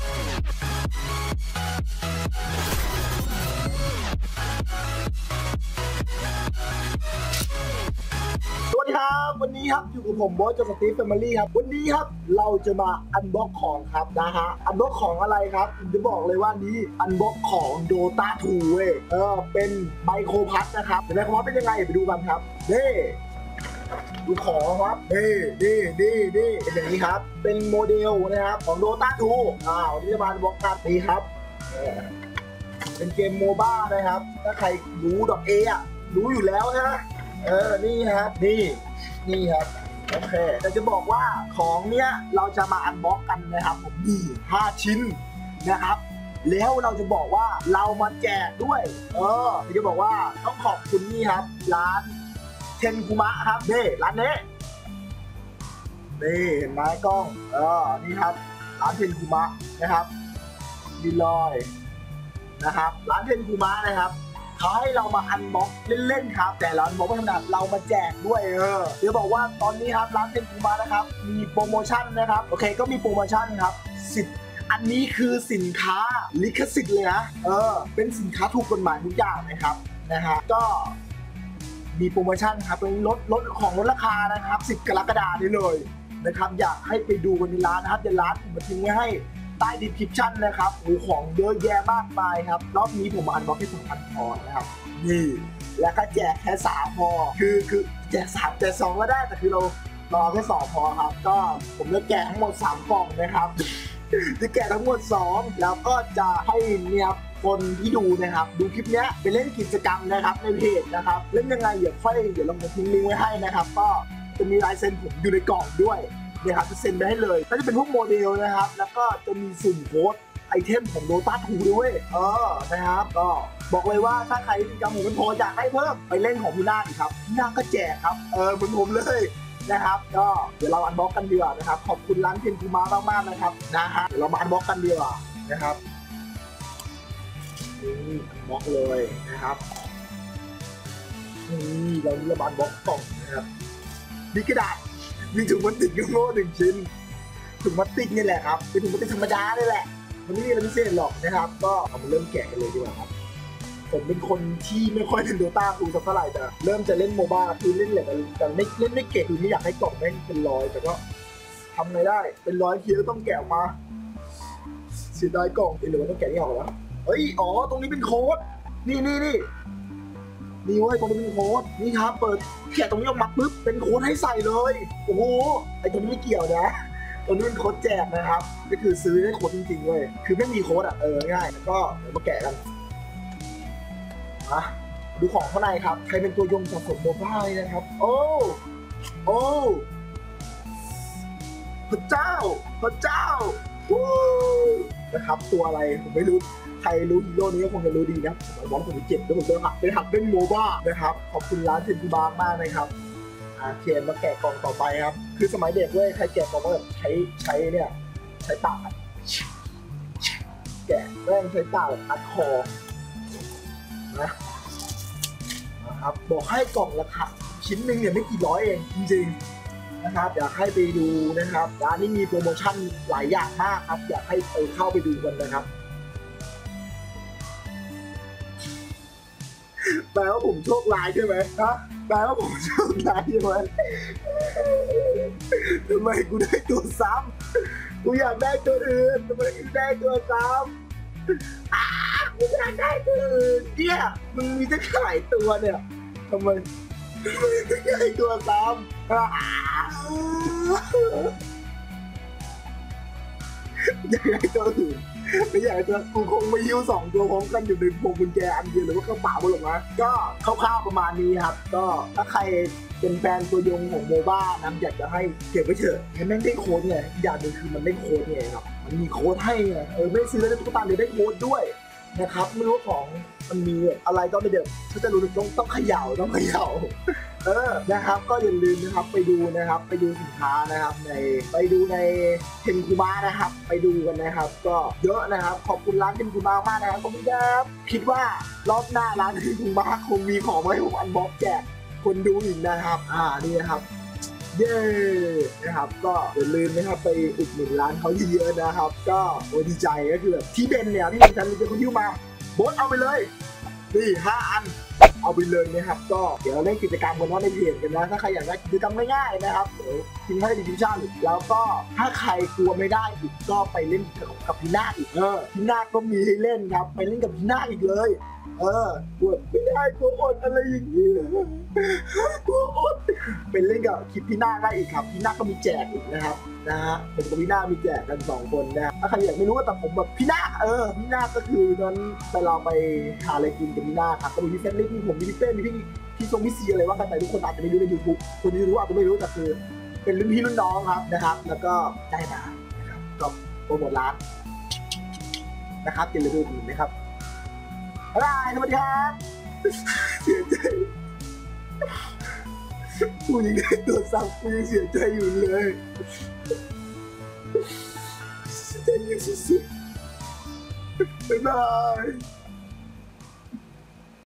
สวัสดีครับวันนี้ครับอยู่กับผมบอสจากสตีฟแฟมิลี่ครับวันนี้ครับเราจะมาอันบ็อกของครับนะฮะอันบ็อกของอะไรครับผมจะบอกเลยว่านี้อันบ็อกของโดตา2เว้ยเป็นไมโครพัทนะครับแต่ไมโครพัทเป็นยังไงไปดูกันครับนี่ดูของครับนี่เป็นอย่างนี้ครับเป็นโมเดลนะครับของโดตา2วันนี้จะมาอันบ็อกกันนี่ครับเป็นเกมโมบ้านะครับถ้าใครรู้ดอกเอรู้อยู่แล้วนะนี่ครับนี่ครับโอเคแต่จะบอกว่าของเนี้ยเราจะมาอันบ็อกกันนะครับผมมี5ชิ้นนะครับแล้วเราจะบอกว่าเรามาแจกด้วยจะบอกว่าต้องขอบคุณนี่ครับร้านเทนคุมะครับนี่ร้านนี้นี่เห็นไหมกล้องนี่ครับร้านเทนคุมะนะครับดีลอยนะครับร้านเทนคุมะนะครับเขาให้เรามาอันบ็อกเล่นๆครับแต่เราอันบ็อกไม่ถนัดเรามาแจกด้วยเดี๋ยวบอกว่าตอนนี้ครับร้านเทนคุมะนะครับมีโปรโมชั่นนะครับโอเคก็มีโปรโมชั่นครับอันนี้คือสินค้าลิขสิทธิ์เลยนะเป็นสินค้าถูกกฎหมายทุกอย่างนะครับก็มีโปรโมชั่นครับเป็นลดของลดราคานะครับ10 กรกฎาคมนี้เลยนะครับอยากให้ไปดูกันในร้านนะครับเดี๋ยวร้านผมมาทิ้งไว้ให้ใต้ดีสคริปชั่นนะครับของเยอะแยะมากมายครับรอบนี้ผมอันบ็อกที่2,000 พอนะครับนี่แล้วก็แจกแค่3พอคือแจก3แจก2ก็ได้แต่คือเรารอแค่2พอครับก็ผมจะแจกทั้งหมด3กล่องนะครับจะแจกทั้งหมด2แล้วก็จะให้เนี่ยคนที่ดูนะครับดูคลิปนี้ไปเล่นกิจกรรมนะครับในเพจนะครับเล่นยังไงเดี๋ยวเราทิ้งลิงก์ไว้ให้นะครับก็จะมีลายเซ็นผมอยู่ในกล่องด้วยนะครับจะเซ็นไปให้เลยก็จะเป็นพวกโมเดลนะครับแล้วก็จะมีสุ่มโค้ดไอเทมของโดตา2ด้วยนะครับก็บอกเลยว่าถ้าใครมีกำลังเป็นพออยากให้เพิ่มไปเล่นของพี่นาคครับพี่นาคก็แจกครับเหมือนผมเลยนะครับก็เดี๋ยวเราอันบ็อกกันดีกว่านะครับขอบคุณร้านเทนคุมะมากๆนะครับเดี๋ยวเรามาอันบ็อกกันดีกว่านะครับนี่อันบ็อกเลยนะครับนี่เราอันบ็อกกล่องนะครับมีกระดาษมีถุงพลาสติกโง่1 ชิ้นถุงพลาสติกนี่แหละครับเป็นถุงพลาสติกธรรมดานี่แหละมันไม่มีอะไรพิเศษหรอกนะครับก็เอามาเริ่มแกะกันเลยดีกว่าครับผมเป็นคนที่ไม่ค่อยเล่นโดตาสักเท่าไหร่แต่เริ่มจะเล่นโมบ้าคือเล่นแหละแต่ไม่เล่นไม่เก่งคือไม่อยากให้กล่องแม่งเป็นรอยแต่ก็ทำไงได้เป็นรอยทีแล้วต้องแกะมาเสียดายกล่องหรือว่าต้องแกะนี่ออกแล้วตรงนี้เป็นโค้ดนี่เว้ยตรงนี้เป็นโค้ดนี่ครับเปิดแกะตรงนี้ออกมาปุ๊บเป็นโค้ดให้ใส่เลยโอ้โหไอตรงนี้ไม่เกี่ยวนะตรงนี้เป็นโค้ดแจกนะครับก็คือซื้อได้โค้ดจริงๆเว้ยคือไม่มีโค้ดง่ายแล้วก็เดี๋ยวมาแกะกันดูของข้างในครับใครเป็นตัวยงสะสมโมบ้าเลยนะครับโอ้พระเจ้านะครับตัวอะไรผมไม่รู้ใครรู้ฮีโร่นี้ก็คงจะรู้ดีนะผมบอกผมเจ็บแล้วผมจะหักเป็นโมบ้านะครับขอบคุณร้านเทนคุมะมากนะครับเทียนมาแกะกล่องต่อไปครับคือสมัยเด็กเว้ยใครแกะกล่องก็แบบใช้ปากแกะแม่งใช้ปากแบบอัดคอนะครับบอกให้กล่องราคาชิ้นหนึ่งเนี่ยไม่กี่ร้อยเองจริงๆนะครับอยากให้ไปดูนะครับร้านนี้มีโปรโมชั่นหลายอย่างมากครับอยากให้ไปเข้าไปดูกันนะครับแปลว่าผมโชคร้ายใช่ไหมแปลว่าผมโชคร้ายใช่ไหมทำไมกูได้ตัวซ้ำกูอยากได้ตัวอื่นทำไมกูได้ตัวซ้ำกูอยากได้ตัวอื่นเนี่ยมึงมีตั้งหลายตัวเนี่ยทำไมไม่ได้ตัวซ้ำอยากได้ตัวอื่นไม่อยากจะกูคงไม่ยิ้ว2 ตัวพร้อมกันอยู่ในพวงกุญแจอันเดียวหรือว่ากระเป๋าหรอกนะก็คร่าวๆประมาณนี้ครับก็ถ้าใครเป็นแฟนตัวยงของโมบ้านะอยากจะให้เก็บไว้เถอะให้แม่งได้โค้ดไงอย่างหนึ่งคือมันได้โค้ดไงครับมันมีโค้ดให้ไงไม่ซื้อแล้วตุ๊กตาเดี๋ยวได้โค้ดด้วยนะครับไม่รู้ของมันมีอะไรก็ไม่เดี๋ยวถ้าจะรู้ต้องเขย่านะครับก็อย่าลืมนะครับไปดูสินค้านะครับไปดูในเทนคุมะนะครับไปดูกันนะครับก็เยอะนะครับขอบคุณร้านเทนคุมะมากนะครับขอบคุณครับคิดว่ารอบหน้าร้านเทนคุมะคงมีของมาให้ผมอันบ็อกแจกคนดูอีกนะครับนี่นะครับเย้นะครับก็อย่าลืมนะครับไปอุดหนุนร้านเขาเยอะๆนะครับก็โอ้ดีใจก็คือแบบที่เบนเนี่ยที่ฉันเป็นคนยิ้วมาโบสเอาไปเลยนี่5 อันเอาไปเลยนะครับก็เดี๋ยวเราเล่นกิจกรรมกันว่าในเพจกันนะถ้าใครอยากได้กิจกรรมง่ายๆนะครับเดี๋ยวทิ้งให้ในดิสคริปชั่นแล้วก็ถ้าใครกลัวไม่ได้อีกก็ไปเล่นกับพี่นาคอีกพี่นาคก็มีให้เล่นครับไปเล่นกับพี่นาคอีกเลยกลัวไม่ได้กลัวอดอะไรอย่างนี้กลัวอดเป็นเล่นกับคลิปพี่นาคได้อีกครับพี่นาคก็มีแจกอีกนะครับนะฮะผมกับพี่นาคมีแจกกัน2 คนนะถ้าใครอยากไม่รู้แต่ผมแบบพี่นาคพี่นาคก็คือนั้นไปเราไปหาอะไรกินกับพี่นาคครับก็มีพี่เฟนลิกมีผมมีพี่เป้มีพี่ทรงพี่ซีอะไรว่ากันไปทุกคนอาจจะไม่รู้ใน YouTube คนที่รู้อาจจะไม่รู้แต่คือเป็นรุ่นพี่รุ่นน้องครับนะครับแล้วก็ได้มานะครับก็โปรโมทร้านนะครับอย่าลืมดูผมนะครับบ๊ายบายสวัสดีครับเสียใจกูยังได้ตัวซ้ำกูยังเสียใจอยู่เลยเสียใจสุดๆบ๊ายบาย